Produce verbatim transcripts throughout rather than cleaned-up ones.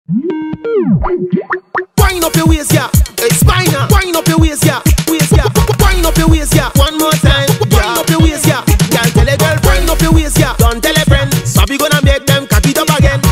Wind up your waist, yeah. Hey, spina. Wind up your waist, yeah. Waist, yeah. Wind up your waist, yeah. One more time. Wind up your waist, yeah. Girl, tell a girl, wind up your waist, yeah. Don't tell a friend. So we gonna make them cock it up again.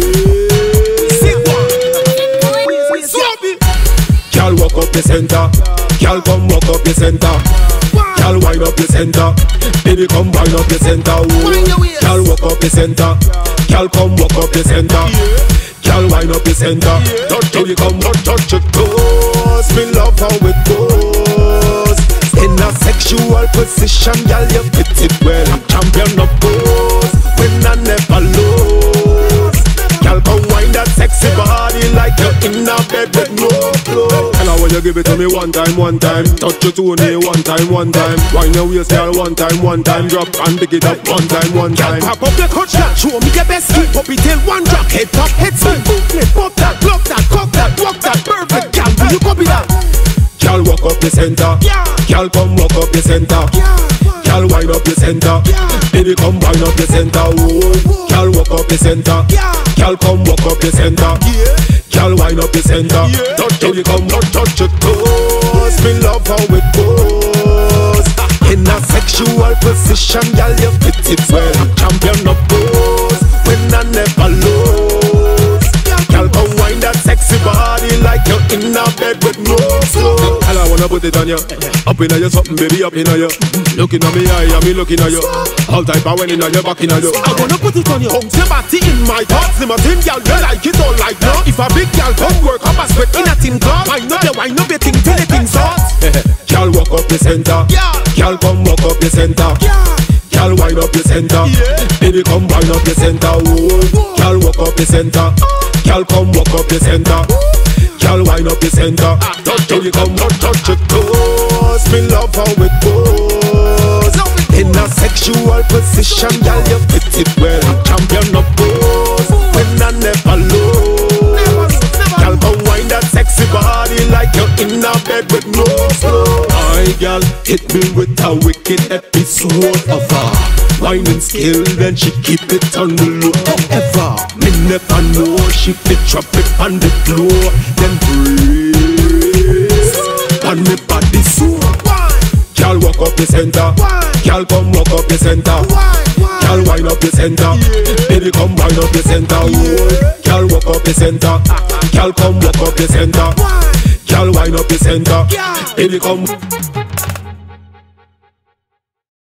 ZigBoi. Swappi. Girl, walk up the center. Girl, come walk up the center. Girl, wind up the center. Baby, come wind up the center. Girl, walk up the center. Girl, come walk up the center. Girl, wind up the center. Touch till you come, touch, touch your toes. Me love how it goes. In a sexual position, girl, you fit it well. Champion of pose, when I never lose. Girl, come wind that sexy body like you're in a bed with no clothes. And I want you give it to me one time, one time. Touch your to me one time, one time. Wind your waist, girl, one time, one time. Drop and pick it up one time, one time. Girl, pop up your clutch that, show me your best skill. Pop it till one drop, head top, head spin. Bootlet, pop that, love that, cock that, walk that, perfect. Girl, will you copy that? Girl, walk up the center. Girl, come walk up the center. Girl, wind up the center. Baby, come wind up the center. Girl, walk up the center. Girl, come walk up the center. Girl, wind up the center. Touch till you come, touch, touch your toes. Me love how it goes. In a sexual position, girl, you fit it well. Champion of pose, when I never lose. Girl, come wind that sexy body like you're in a bed with no clothes. Girl, I wanna put it on you. Up in you something, baby, up in you. Looking at me eye, and me looking at you. All type of when in your back in you. I wanna put it on you. Bounce your body in my thoughts. Limousine, girl, you like it all like no. If a big girl come work up a sweat in a tin car. Wind up your, wind up your thing till the thing starts. Girl, walk up the center. Girl, come walk up the center. Girl, wind up the center. Baby, come wind up the center. Girl, walk up the center. Girl, come walk up the center. Girl, wind up the center. Touch till you come, touch, touch your toes. Me love how it goes. In a sexual position, girl, you fit it well. Champion of pose, when I never lose. Girl, come wind that sexy body like you're in a bed with no clothes. My girl hit me with a wicked episode of her whining skill, then she keep it on the low. However, me never know she fit drop it on the floor, then brace on me body so. Girl, walk up the center. Girl, come walk up the center. Girl, wind up the center. Baby, come wind up the center. Girl, walk up the center. Girl, come walk up the center. Girl, wind up the center. Baby, come.